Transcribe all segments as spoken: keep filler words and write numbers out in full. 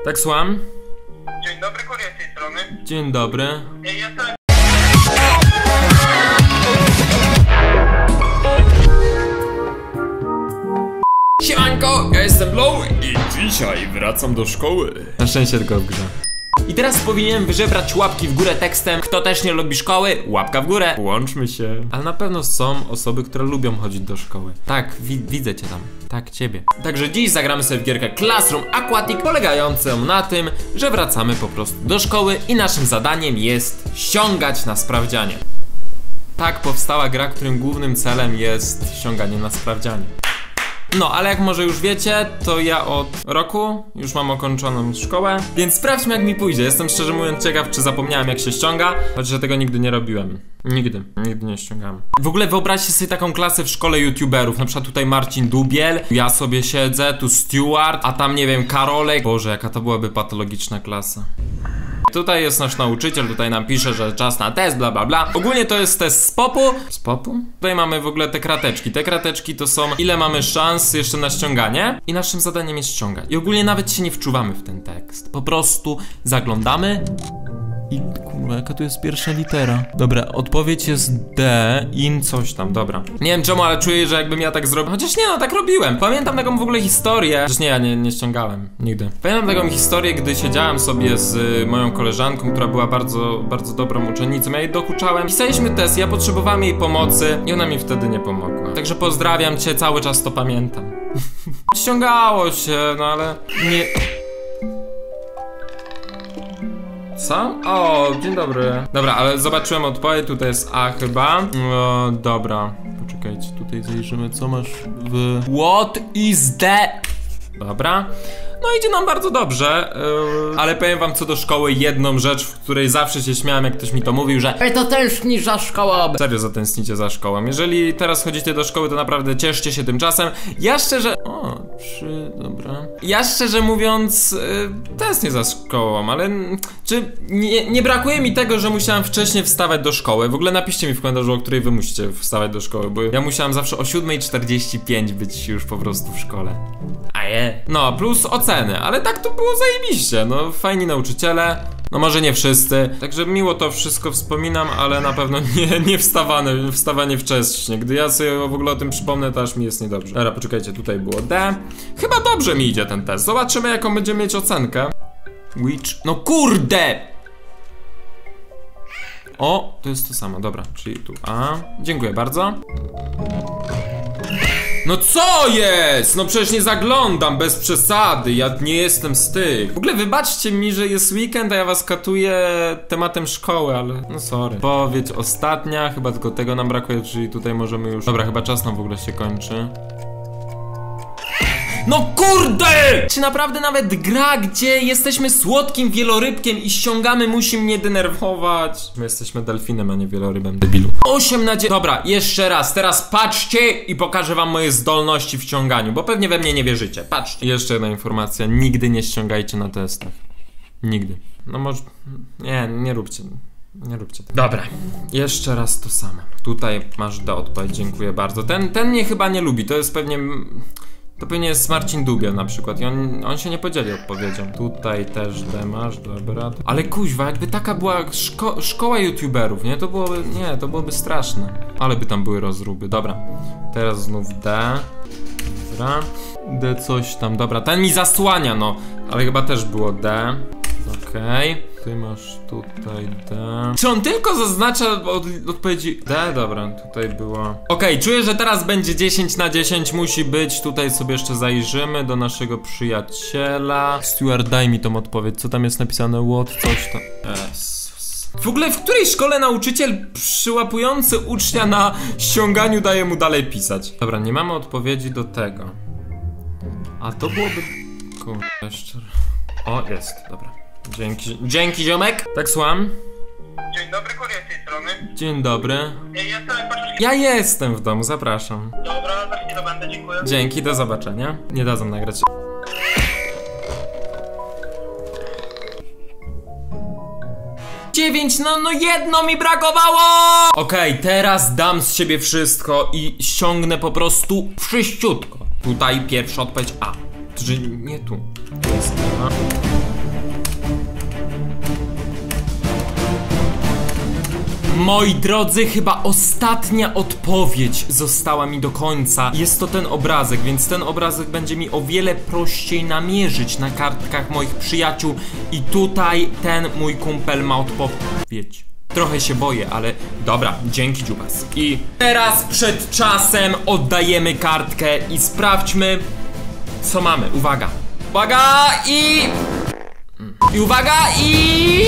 Tak, słucham? Dzień dobry, kurier z tej strony. Dzień dobry. Ja jestem... Siemanko, ja jestem Blow i dzisiaj wracam do szkoły. Na szczęście tylko w grze. I teraz powinienem wyżebrać łapki w górę tekstem: kto też nie lubi szkoły, łapka w górę. Łączmy się. Ale na pewno są osoby, które lubią chodzić do szkoły. Tak, wi widzę cię tam. Tak, ciebie. Także dziś zagramy sobie w gierkę Classroom Aquatic, polegającą na tym, że wracamy po prostu do szkoły i naszym zadaniem jest ściągać na sprawdzianie. Tak powstała gra, którym głównym celem jest ściąganie na sprawdzianie. No, ale jak może już wiecie, to ja od roku już mam ukończoną szkołę, więc sprawdźmy, jak mi pójdzie. Jestem szczerze mówiąc ciekaw, czy zapomniałem, jak się ściąga, chociaż tego nigdy nie robiłem. Nigdy, nigdy nie ściągałem. W ogóle wyobraźcie sobie taką klasę w szkole youtuberów. Na przykład tutaj Marcin Dubiel, ja sobie siedzę, tu Stuart, a tam nie wiem, Karolek. Boże, jaka to byłaby patologiczna klasa. Tutaj jest nasz nauczyciel, tutaj nam pisze, że czas na test, bla bla bla. Ogólnie to jest test z popu. Z popu? Tutaj mamy w ogóle te krateczki. Te krateczki to są, ile mamy szans jeszcze na ściąganie. I naszym zadaniem jest ściągać. I ogólnie nawet się nie wczuwamy w ten tekst. Po prostu zaglądamy. I kurwa, jaka tu jest pierwsza litera? Dobra, odpowiedź jest D, in coś tam, dobra. Nie wiem czemu, ale czuję, że jakbym ja tak zrobił. Chociaż nie, no tak robiłem. Pamiętam taką w ogóle historię. Chociaż nie, ja nie, nie ściągałem, nigdy. Pamiętam taką historię, gdy siedziałem sobie z y, moją koleżanką, która była bardzo, bardzo dobrą uczennicą. Ja jej dokuczałem. Pisaliśmy test, ja potrzebowałem jej pomocy i ona mi wtedy nie pomogła. Także pozdrawiam cię, cały czas to pamiętam. Ściągało się, no ale nie... Co? O, dzień dobry. Dobra, ale zobaczyłem odpowiedź, tutaj jest A chyba. O, dobra. Poczekajcie, tutaj zajrzymy, co masz w... What is that? Dobra. No idzie nam bardzo dobrze, yy, ale powiem wam co do szkoły jedną rzecz, w której zawsze się śmiałem, jak ktoś mi to mówił, że ej, to tęsknisz za szkołą. Serio zatęsknicie za szkołą. Jeżeli teraz chodzicie do szkoły, to naprawdę cieszcie się tym czasem. Ja szczerze... O, trzy, dobra. Ja szczerze mówiąc, yy, tęsknię za szkołą, ale... Czy nie, nie brakuje mi tego, że musiałem wcześniej wstawać do szkoły? W ogóle napiszcie mi w komentarzu, o której wy musicie wstawać do szkoły, bo ja musiałem zawsze o siódma czterdzieści pięć być już po prostu w szkole. A je. No, plus oceny, ale tak to było zajebiście, no fajni nauczyciele, no może nie wszyscy, także miło to wszystko wspominam, ale na pewno nie, nie wstawane, wstawanie wcześnie. Gdy ja sobie w ogóle o tym przypomnę, to aż mi jest niedobrze. Dobra, poczekajcie, tutaj było D. Chyba dobrze mi idzie ten test, zobaczymy jaką będziemy mieć ocenkę. Which, no kurde! O, to jest to samo, dobra, czyli tu A. Dziękuję bardzo. No co jest? No przecież nie zaglądam, bez przesady, ja nie jestem z tych. W ogóle wybaczcie mi, że jest weekend, a ja was katuję tematem szkoły, ale no sorry. Odpowiedź ostatnia, chyba tylko tego nam brakuje, czyli tutaj możemy już... Dobra, chyba czas nam w ogóle się kończy. No kurde! Czy naprawdę nawet gra, gdzie jesteśmy słodkim wielorybkiem i ściągamy, musi mnie denerwować? My jesteśmy delfinem, a nie wielorybem, debilu. osiem na dziewięć. Dobra, jeszcze raz, teraz patrzcie i pokażę wam moje zdolności w ściąganiu, bo pewnie we mnie nie wierzycie. Patrzcie. I jeszcze jedna informacja, nigdy nie ściągajcie na testach. Nigdy. No może... Nie, nie róbcie. Nie róbcie tego. Dobra, jeszcze raz to samo. Tutaj masz D odpowiedź, dziękuję bardzo. Ten, ten mnie chyba nie lubi, to jest pewnie... To pewnie jest Marcin Dubiel na przykład i on, on się nie podzieli odpowiedzią. Tutaj też D masz, dobra. Ale kuźwa, jakby taka była szko szkoła youtuberów, nie? To byłoby, nie, to byłoby straszne. Ale by tam były rozruby, dobra. Teraz znów D. Dobra. D coś tam, dobra, ten mi zasłania, no. Ale chyba też było D. Okej. Okay. Ty masz tutaj D. Czy on tylko zaznacza od, odpowiedzi D? Dobra, tutaj było. Okej, okay, czuję, że teraz będzie dziesięć na dziesięć, musi być. Tutaj sobie jeszcze zajrzymy do naszego przyjaciela. Stuart, daj mi tą odpowiedź. Co tam jest napisane? What? Coś tam. Yes. W ogóle w której szkole nauczyciel przyłapujący ucznia na ściąganiu daje mu dalej pisać? Dobra, nie mamy odpowiedzi do tego. A to byłoby... Kurde, jeszcze... O, jest, dobra. Dzięki, dzięki ziomek. Tak, słucham. Dzień dobry, kurier z tej strony. Dzień dobry. Ja jestem... Ja jestem w domu, zapraszam. Dobra, za chwilę będę, dziękuję. Dzięki, do zobaczenia. Nie dadzą nagrać. Dziewięć, no, no jedno mi brakowało! Okej, okay, teraz dam z siebie wszystko i ściągnę po prostu wszyściutko. Tutaj pierwsza odpowiedź A. Czyli nie tu. To jest A. Moi drodzy, chyba ostatnia odpowiedź została mi do końca. Jest to ten obrazek, więc ten obrazek będzie mi o wiele prościej namierzyć na kartkach moich przyjaciół. I tutaj ten mój kumpel ma odpowiedź. Trochę się boję, ale dobra, dzięki dziubas. I teraz przed czasem oddajemy kartkę i sprawdźmy, co mamy. Uwaga. Uwaga i... I uwaga i...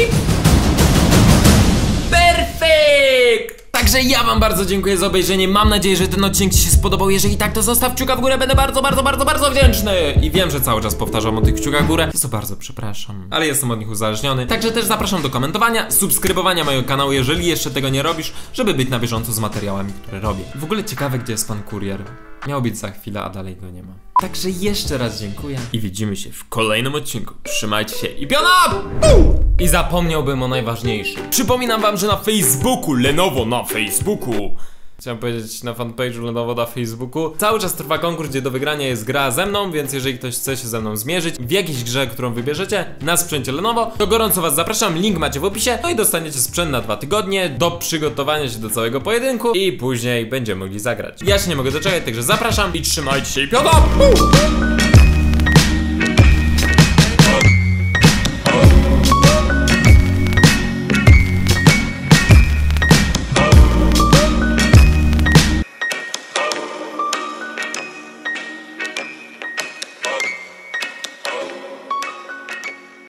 Perfekt! Także ja wam bardzo dziękuję za obejrzenie. Mam nadzieję, że ten odcinek ci się spodobał. Jeżeli tak, to zostaw kciuka w górę. Będę bardzo, bardzo, bardzo, bardzo wdzięczny. I wiem, że cały czas powtarzam o tych kciukach w górę. To bardzo przepraszam, ale jestem od nich uzależniony. Także też zapraszam do komentowania, subskrybowania mojego kanału, jeżeli jeszcze tego nie robisz, żeby być na bieżąco z materiałami, które robię. W ogóle ciekawe, gdzie jest pan kurier. Miał być za chwilę, a dalej go nie ma. Także jeszcze raz dziękuję i widzimy się w kolejnym odcinku. Trzymajcie się i piona! I zapomniałbym o najważniejszym. Przypominam wam, że na Facebooku, Lenovo na Facebooku, chciałem powiedzieć na fanpage'u Lenovo na Facebooku, cały czas trwa konkurs, gdzie do wygrania jest gra ze mną, więc jeżeli ktoś chce się ze mną zmierzyć w jakiejś grze, którą wybierzecie na sprzęcie Lenovo, to gorąco was zapraszam, link macie w opisie, no i dostaniecie sprzęt na dwa tygodnie do przygotowania się do całego pojedynku i później będziemy mogli zagrać. Ja się nie mogę doczekać, także zapraszam i trzymajcie się i piona!